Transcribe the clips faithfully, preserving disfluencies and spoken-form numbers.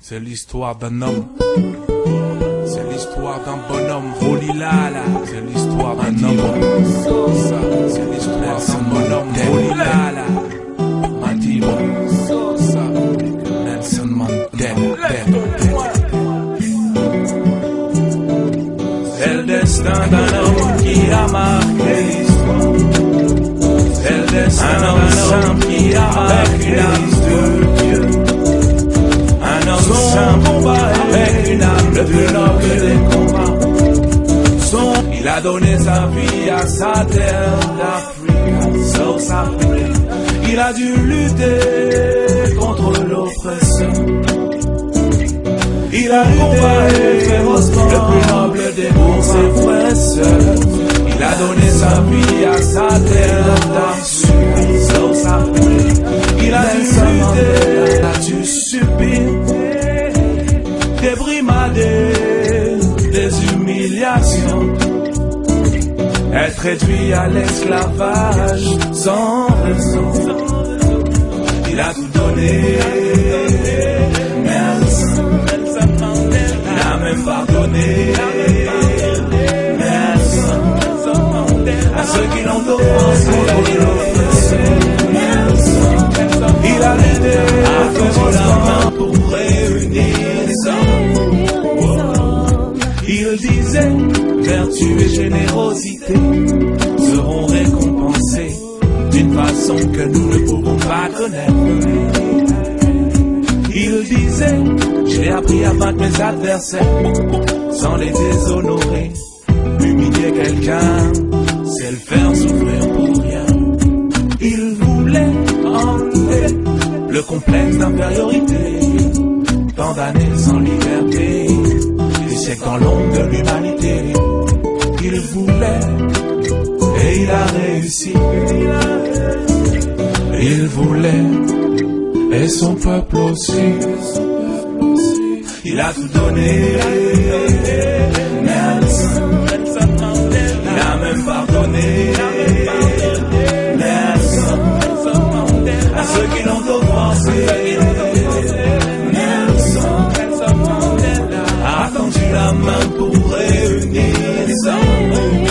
C'est l'histoire d'un homme. C'est l'histoire d'un bonhomme. Rolilala. C'est l'histoire d'un homme. C'est l'histoire d'un bonhomme. Rolilala. Madiba. Nelson Mandela. C'est le destin d'un homme qui a marqué l'histoire. C'est le destin d'un homme qui a marqué l'histoire. Son combat avec une âme, le plus noble des combats. Son, il a donné sa vie à sa terre d'Afrique, South Africa. Il a dû lutter contre l'oppression. Il a combattu férocement, le plus noble des pour ses frères et sœurs. Il a donné sa vie à sa terre d'Afrique, South Africa. Il a dû lutter, il a dû subir des brimades, des humiliations, être réduit à l'esclavage sans raison. Il a tout donné, Nelson, il a même pardonné, Nelson, à ceux qui l'ont offensé, il a aidé à faire la main pour réunir les hommes. Il disait, vertu et générosité seront récompensées d'une façon que nous ne pouvons pas connaître. Il disait, j'ai appris à battre mes adversaires sans les déshonorer. Humilier quelqu'un, c'est le faire souffrir pour rien. Il voulait enlever le complexe d'infériorité, tant d'années sans liberté, des siècles dans l'ombre de l'humanité. Il voulait, et il a réussi. Il voulait, et son peuple aussi. Il a tout donné, Nelson, il a même pardonné, Nelson, à ceux qui l'ont offensé. A tendu la main pour réunir les hommes.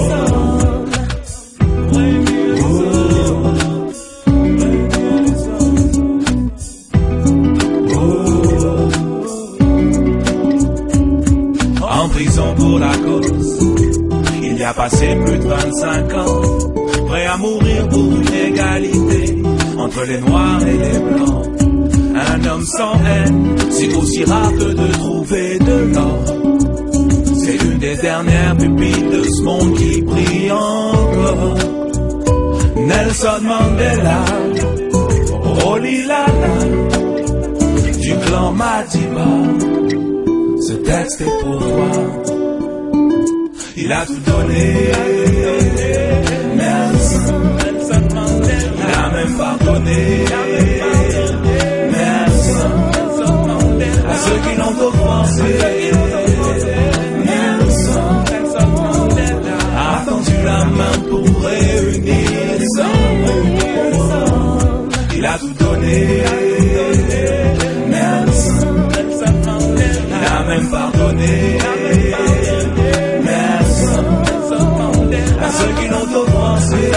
En prison pour la cause, il y a passé plus de vingt-cinq ans, prêt à mourir pour une égalité entre les noirs et les blancs. Un homme sans haine, c'est aussi rare que de trouver de l'or. C'est une des dernières pupilles de ce monde qui brille encore. Nelson Mandela, Rolilala, du clan Madiba. Ce texte est pour toi. Il a tout donné, Nelson, il a même pardonné. À ceux qui l'ont offensé, Nelson a tendu la main pour réunir les hommes. Il a tout donné, Nelson, il a même pardonné, Nelson à ceux qui l'ont offensé,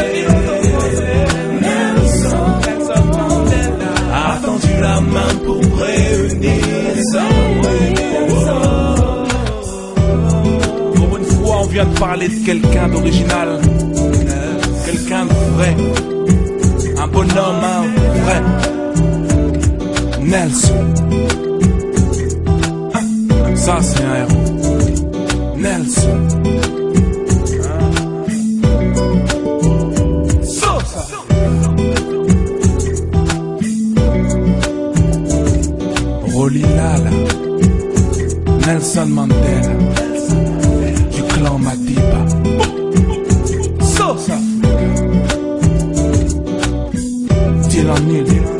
Nelson a tendu la main pour réunir. Pour une fois, on vient de parler de quelqu'un d'original, quelqu'un de vrai, un bonhomme, un vrai, Nelson. Ça, c'est un héros, Nelson. Rolilala, Nelson Mandela, du clan Madiba, South Africa, Dylan Neal.